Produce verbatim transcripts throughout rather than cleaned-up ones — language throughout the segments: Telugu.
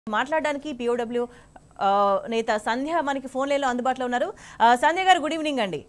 మాట్లాడడానికి పిఓడబ్ల్యూ నేత సంధ్య మనకి ఫోన్ లైన్లో అందుబాటులో ఉన్నారు. సంధ్య గారు, గుడ్ ఈవినింగ్ అండి.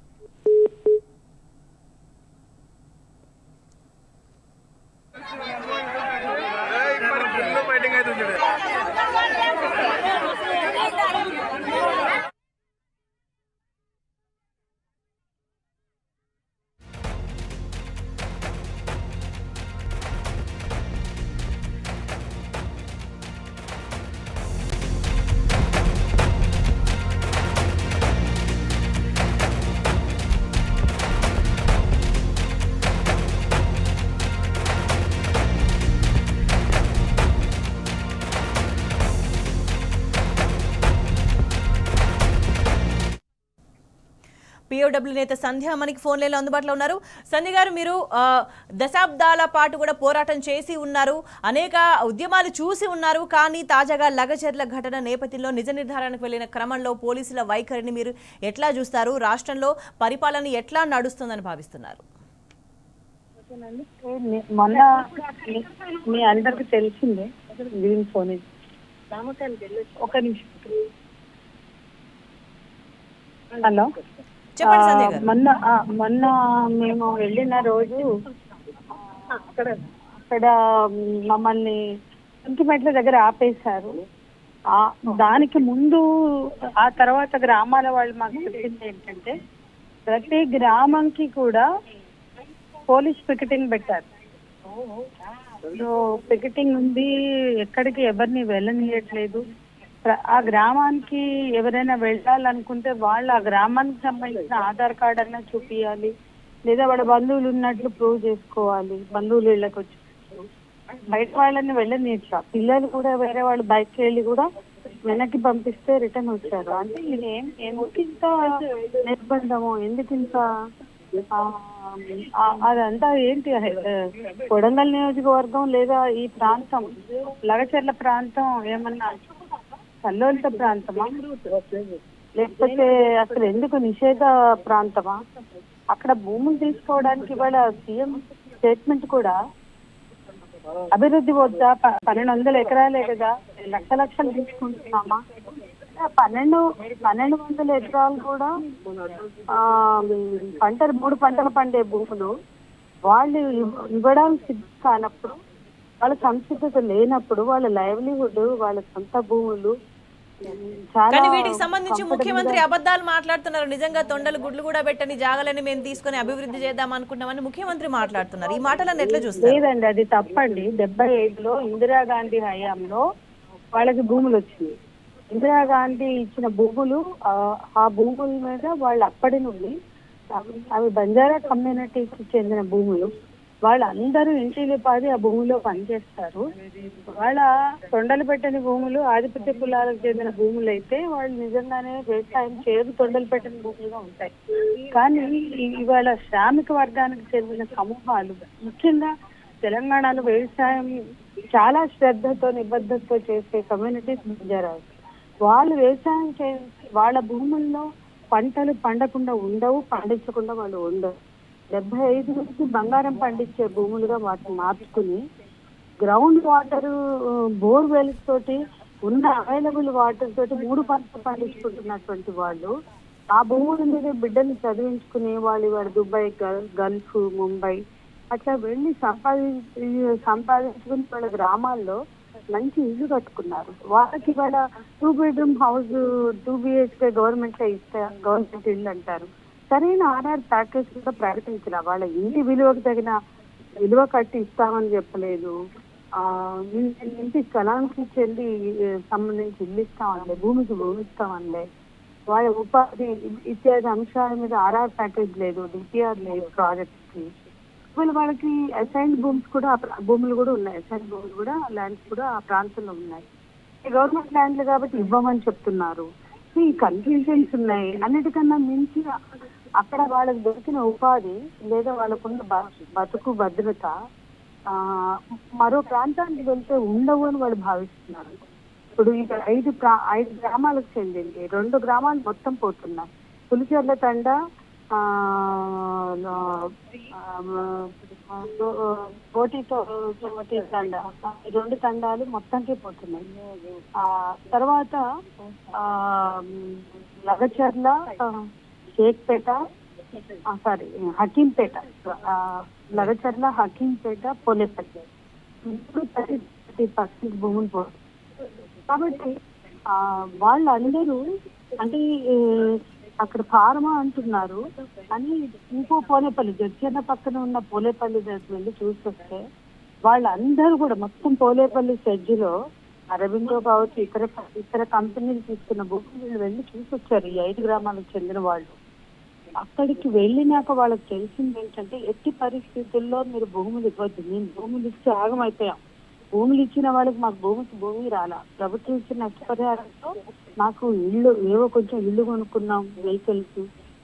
పిఓడబ్ల్యూ నేత సంధ్య మనకి ఫోన్ లైన్లో అందుబాటులో ఉన్నారు. సంధ్య గారు, మీరు దశాబ్దాల పాటు కూడా పోరాటం చేసి ఉన్నారు, అనేక ఉద్యమాలు చూసి ఉన్నారు. కానీ తాజాగా లగచర్ల ఘటన నేపథ్యంలో నిజ నిర్ధారణకు వెళ్లిన క్రమంలో పోలీసుల వైఖరిని మీరు ఎట్లా చూస్తారు? రాష్ట్రంలో పరిపాలన ఎట్లా నడుస్తుందని భావిస్తున్నారు? మొన్న మీ అందరికి తెలిసిందే గ్రీన్ ఫోన్ ఒక నిమిషం. హలో, మొన్న మొన్న మేము వెళ్ళిన రోజు అక్కడ అక్కడ మమ్మల్ని ఇంటిమెట్ల దగ్గర ఆపేశారు. దానికి ముందు ఆ తర్వాత గ్రామాల వాళ్ళు మాకు చెప్పింది ఏంటంటే, ప్రతి గ్రామంకి కూడా పోలీస్ పికెటింగ్ పెట్టారు. పికెటింగ్ ఉంది, ఎక్కడికి ఎవరిని వెళ్ళనియట్లేదు. ఆ గ్రామానికి ఎవరైనా వెళ్ళాలనుకుంటే వాళ్ళు ఆ గ్రామానికి సంబంధించిన ఆధార్ కార్డు అన్నా చూపించాలి, లేదా వాళ్ళ బంధువులు ఉన్నట్లు ప్రూవ్ చేసుకోవాలి. బంధువులు ఇళ్ళకి వచ్చి బయట వాళ్ళని వెళ్ళనిచ్చా, పిల్లలు కూడా వేరే వాళ్ళు బయటకు వెళ్ళి కూడా వెనక్కి పంపిస్తే రిటర్న్ వచ్చారు. అంటే ఇది ఏం ఎందుకు ఇంత నిర్బంధము, ఎందుకు ఇంత అదంతా ఏంటి? కొడంగల్ నియోజకవర్గం లేదా ఈ ప్రాంతం లగచర్ల ప్రాంతం ఏమన్నా కల్లోలిత ప్రాంతమా, లేకపోతే అసలు ఎందుకు నిషేధ ప్రాంతమా? అక్కడ భూములు తీసుకోవడానికి వాళ్ళ సీఎం స్టేట్మెంట్ కూడా అభివృద్ధి వద్దా, పన్నెండు వందల ఎకరాలే కదా, లక్ష లక్షలు తీసుకుంటున్నామా? పన్నెండు పన్నెండు వందల ఎకరాలు కూడా ఆ పంటలు మూడు పంటలు పండే భూములు వాళ్ళు ఇవ్వడానికి సిద్ధం కానప్పుడు, వాళ్ళ సంసిద్ధత లేనప్పుడు, వాళ్ళ లైవ్లీహుడ్, వాళ్ళ సొంత భూములు. కానీ వీటికి సంబంధించి ముఖ్యమంత్రి అబద్ధాలు మాట్లాడుతున్నారు. నిజంగా తొండలు గుడ్లు కూడా పెట్టని జాగాలని మేము తీసుకుని అభివృద్ధి చేద్దాం అనుకున్నామని ముఖ్యమంత్రి మాట్లాడుతున్నారు. ఈ మాటలను ఎట్లా చూస్తారు? లేదండి, అది తప్పండి. డెబ్బై ఐదులో ఇందిరాగాంధీ హయాంలో వాళ్ళకి భూములు వచ్చింది. ఇందిరాగాంధీ ఇచ్చిన భూములు, ఆ భూముల మీద వాళ్ళు అప్పటి నుండి అవి బంజారా కమ్యూనిటీకి చెందిన భూములు. వాళ్ళందరూ ఇంటిలో పాది ఆ భూమిలో పనిచేస్తారు. వాళ్ళ తొండలు పెట్టని భూములు ఆధిపత్య కులాలకు చెందిన భూములు అయితే వాళ్ళు నిజంగానే వ్యవసాయం చేయరు, తొండలు పెట్టని భూములుగా ఉంటాయి. కానీ ఇవాళ శ్రామిక వర్గానికి చెందిన సమూహాలు, ముఖ్యంగా తెలంగాణలో వ్యవసాయం చాలా శ్రద్ధతో నిబద్ధతతో చేసే కమ్యూనిటీస్ బంజారాలు, వాళ్ళు వ్యవసాయం చే వాళ్ళ భూముల్లో పంటలు పండకుండా ఉండవు, పండించకుండా వాళ్ళు ఉండవు. డెబ్బై ఐదు నుంచి బంగారం పండించే భూములుగా వాటిని మార్చుకుని గ్రౌండ్ వాటర్, బోర్ వెల్స్ తోటి ఉన్న అవైలబుల్ వాటర్ తోటి మూడు పంటలు పండించుకుంటున్నటువంటి వాళ్ళు ఆ భూముల మీద బిడ్డలు చదివించుకుని వాళ్ళు వాడు దుబాయ్, గల్ఫ్, ముంబై అట్లా వెళ్ళి సంపాదించి సంపాదించుకుని వాళ్ళ గ్రామాల్లో మంచి ఇల్లు కట్టుకున్నారు. వాళ్ళకి వాళ్ళ two bedroom house, two BHK government ఇస్తా గవర్నమెంట్ ఇల్లు అంటారు. సరైన ఆర్ఆర్ ప్యాకేజ్ కూడా ప్రకటించిన, వాళ్ళ ఇంటి విలువకు తగిన విలువ కట్టి ఇస్తామని చెప్పలేదు. ఆ ఇంటి స్థలానికి చెల్లి సంబంధించి ఇల్లు ఇస్తామనిలే, భూమికి భూమి ఇస్తామనిలే, వాళ్ళ ఉపాధి ఇత్యాది అంశాల మీద ఆర్ఆర్ ప్యాకేజ్ లేదు, డిపిఆర్ లేదు ప్రాజెక్ట్స్ కి. వీళ్ళు వాళ్ళకి అసైన్ భూమ్స్ కూడా భూములు కూడా ఉన్నాయి, అసైన్ భూములు కూడా ల్యాండ్స్ కూడా ఆ ప్రాంతంలో ఉన్నాయి. గవర్నమెంట్ ల్యాండ్లు కాబట్టి ఇవ్వమని చెప్తున్నారు. ఈ కన్ఫ్యూజన్స్ ఉన్నాయి. అన్నిటికన్నా మించి అక్కడ వాళ్ళకి దొరికిన ఉపాధి లేదా వాళ్ళకున్న బతుకు భద్రత ఆ మరో ప్రాంతానికి వెళ్తే ఉండవు అని వాళ్ళు భావిస్తున్నారు. ఇప్పుడు ఇక ఐదు ప్రా ఐదు గ్రామాలకు చెందింది రెండు గ్రామాలు మొత్తం పోతున్నాయి. పులిచెర్ల తండ, ఆ, పోటీతో పోటీ తండ ఈ రెండు తండాలు మొత్తంకి పోతున్నాయి. ఆ తర్వాత ఆ లగచర్ల, ఆ, షేక్పేట, సారీ హకీంపేట, ఆ, లగచర్ల, హకీంపేట, పోలేపల్లి ఇప్పుడు థర్టీ థర్టీ పర్సెంట్ భూములు పోతుంది. కాబట్టి ఆ వాళ్ళందరూ అంటే ఏ, అక్కడ ఫార్మా అంటున్నారు అని ఇంకో పోలేపల్లి జడ్చర్ల పక్కన ఉన్న పోలేపల్లి దగ్గర వెళ్ళి చూసొస్తే వాళ్ళందరూ కూడా మొత్తం పోలేపల్లి సెడ్జిలో అరబిందో కావచ్చు, ఇతర ఇతర కంపెనీలు తీసుకున్న భూములు వీళ్ళు వెళ్ళి చూసొచ్చారు. ఈ ఐదు గ్రామాలకు చెందిన వాళ్ళు అక్కడికి వెళ్ళినాక వాళ్ళకి తెలిసింది ఏంటంటే ఎట్టి పరిస్థితుల్లో మీరు భూములు ఇవ్వద్దు, మేము భూములు ఇచ్చి ఆగమైపోయాం, భూములు ఇచ్చిన వాళ్ళకి మాకు భూమికి భూమి రాలా, ప్రభుత్వం ఇచ్చిన నష్టపరిహారంతో మాకు ఇల్లు ఏవో కొంచెం ఇల్లు కొనుక్కున్నాం, వెహికల్స్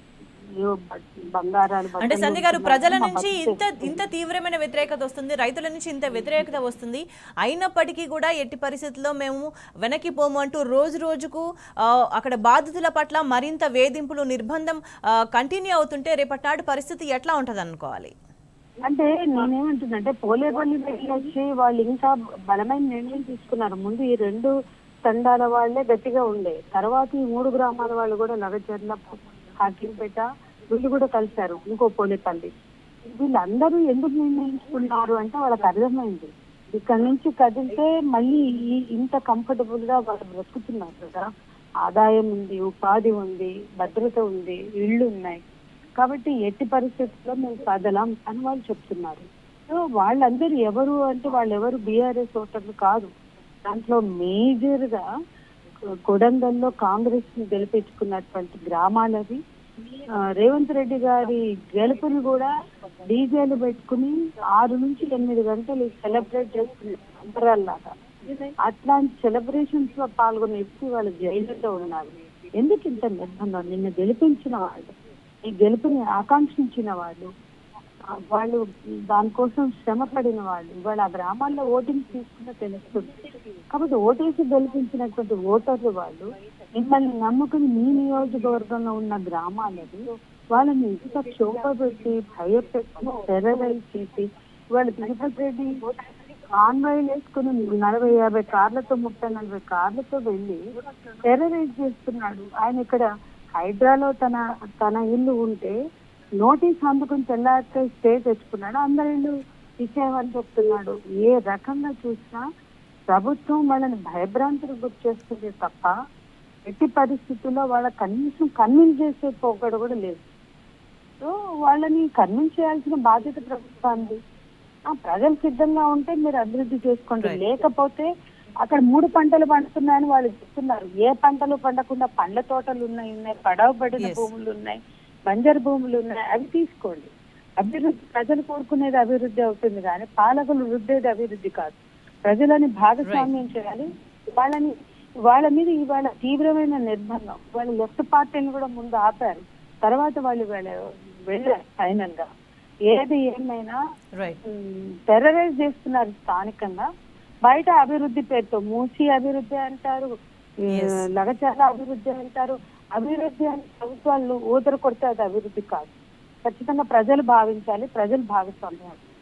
ఏవో బంగారాలు. అంటే సంధ్య గారు, ప్రజల నుంచి ఇంత ఇంత తీవ్రమైన వ్యతిరేకత వస్తుంది, రైతుల నుంచి ఇంత వ్యతిరేకత వస్తుంది, అయినప్పటికీ కూడా ఎట్టి పరిస్థితుల్లో మేము వెనక్కి పోము అంటూ రోజు రోజుకు అక్కడ బాధితుల పట్ల మరింత వేధింపులు, నిర్బంధం కంటిన్యూ అవుతుంటే రేపటి నాడు పరిస్థితి ఎట్లా ఉంటుంది అనుకోవాలి? అంటే నేనేమంటున్నాంటే పోలేపల్లి దగ్గర వచ్చి వాళ్ళు ఇంకా బలమైన నిర్ణయం తీసుకున్నారు. ముందు ఈ రెండు తండాల వాళ్ళే గట్టిగా ఉండే, తర్వాత ఈ మూడు గ్రామాల వాళ్ళు కూడా లగచర్ల, హాకింపేట వీళ్ళు కూడా కలిశారు, ఇంకో పోలేపల్లి. వీళ్ళందరూ ఎందుకు నిర్ణయించుకున్నారు అంటే వాళ్ళకి అర్థమైంది ఇక్కడ నుంచి కదిలితే మళ్ళీ ఇంత కంఫర్టబుల్ గా వాళ్ళు బ్రతుకుతున్నారు కదా, ఆదాయం ఉంది, ఉపాధి ఉంది, భద్రత ఉంది, ఇళ్ళు ఉన్నాయి, కాబట్టి ఎట్టి పరిస్థితుల్లో మేము కదలాం అని వాళ్ళు చెప్తున్నారు. సో వాళ్ళందరూ ఎవరు అంటే వాళ్ళు ఎవరు బీఆర్ఎస్ ఓటర్లు కాదు. దాంట్లో మేజర్ గా కొడంగల్లో కాంగ్రెస్ ని గెలిపించుకున్నటువంటి గ్రామాలవి. రేవంత్ రెడ్డి గారి గెలుపుని కూడా డీజేలు పెట్టుకుని ఆరు నుంచి ఎనిమిది గంటలు సెలబ్రేట్ చేసుకునే సంబరాల్లాగా అట్లాంటి సెలబ్రేషన్స్ లో పాల్గొన్న వ్యక్తి వాళ్ళు జైలులో ఉన్నారు. ఎందుకు ఇంత నిర్బంధం? నిన్ను గెలిపించిన వాళ్ళు, ఈ గెలుపుని ఆకాంక్షించిన వాళ్ళు, వాళ్ళు దానికోసం శ్రమ పడిన వాళ్ళు ఇవాళ ఆ గ్రామాల్లో ఓటింగ్ తీసుకున్న తెలుస్తుంది. కాబట్టి ఓటేసి గెలిపించినటువంటి ఓటర్లు వాళ్ళు మిమ్మల్ని నమ్ముకుని మీ నియోజకవర్గంలో ఉన్న గ్రామాలని వాళ్ళని ఇంత చోపబెట్టి, భయపెట్టి, టెర్రరైజ్ చేసి, వాళ్ళు తిరుపతి రెడ్డి ఆన్వైల్ వేసుకుని నలభై యాభై కార్లతో ముప్పై నలభై కార్లతో వెళ్ళి టెర్రరైజ్ చేస్తున్నాడు. ఆయన ఇక్కడ హైడ్రాలో తన తన ఇల్లు ఉంటే నోటీస్ అందుకుని తెల్లారితే స్టే తెచ్చుకున్నాడు, అందరి ఇల్లు ఇచ్చేయమని చెప్తున్నాడు. ఏ రకంగా చూసినా ప్రభుత్వం వాళ్ళని భయభ్రాంతులకు గురి చేస్తుంది తప్ప ఎట్టి పరిస్థితుల్లో వాళ్ళ కనీసం కన్విన్స్ చేసే పోకడ కూడా లేదు. సో వాళ్ళని కన్విన్స్ చేయాల్సిన బాధ్యత ప్రభుత్వానికి. ఆ ప్రజలు సిద్ధంగా ఉంటే మీరు అభివృద్ధి చేసుకోండి, లేకపోతే అక్కడ మూడు పంటలు పండుతున్నాయని వాళ్ళు చెప్తున్నారు. ఏ పంటలు పండకుండా పండ్ల తోటలు ఉన్నాయి ఉన్నాయి పడవబడిన భూములు ఉన్నాయి, బంజరు భూములు ఉన్నాయి, అవి తీసుకోండి. అభివృద్ధి ప్రజలు కోరుకునేది అభివృద్ధి అవుతుంది కానీ పాలకులు రుద్దేది అభివృద్ధి కాదు. ప్రజలని భాగస్వామ్యం చేయాలి. వాళ్ళని వాళ్ళ మీద ఇవాళ తీవ్రమైన నిర్బంధం. వాళ్ళు లెఫ్ట్ పార్టీని కూడా ముందు ఆపారు, తర్వాత వాళ్ళు వెళ్ళారు ఫైనల్ గా. ఏది ఏమైనా టెర్రరైజ్ చేస్తున్నారు స్థానికంగా. బయట అభివృద్ధి పేరుతో మూసి అభివృద్ధి అంటారు, లగచర్ల అభివృద్ధి అంటారు. అభివృద్ధి అని ప్రభుత్వాలు ఊదర కొడితే అది అభివృద్ధి కాదు. ఖచ్చితంగా ప్రజలు భావించాలి, ప్రజలు భాగస్వామ్యం.